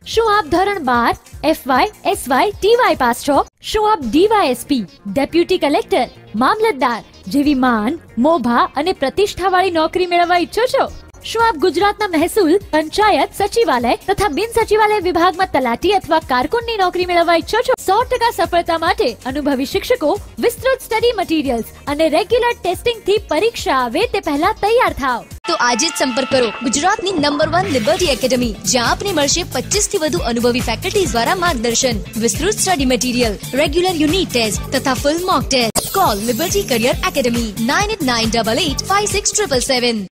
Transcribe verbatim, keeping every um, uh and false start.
શું આપ ધોરણ બાર એફવાય એસવાય ટીવાય પાસ છો? શું આપ ડીવાયએસપી, ડેપ્યુટી કલેક્ટર, મામલતદાર જેવી માન, મોભા અને પ્રતિષ્ઠાવાળી નોકરી મેળવવા ઈચ્છો છો? શું આપ ગુજરાતના મહેસૂલ, પંચાયત, સચિવાલય તથા બિન સચિવાલય વિભાગમાં તલાટી અથવા કારકુનની નોકરી મેળવવા ઈચ્છો છો? સો ટકા સફળતા માટે અનુભવી શિક્ષકો, વિસ્તૃત સ્ટડી મટીરિયલ્સ અને રેગ્યુલર ટેસ્ટિંગ થી પરીક્ષા આવે તે પહેલા તૈયાર થાવ. તો આજે જ સંપર્ક કરો ગુજરાતની નંબર વન લિબર્ટી એકેડમી, જ્યાં આપને મળશે પચીસ થી વધુ અનુભવી ફેકલ્ટીઝ દ્વારા માર્ગદર્શન, વિસ્તૃત study material, regular unit test તથા full mock test. Call Liberty Career Academy nine eight nine eight eight five six seven સેવન.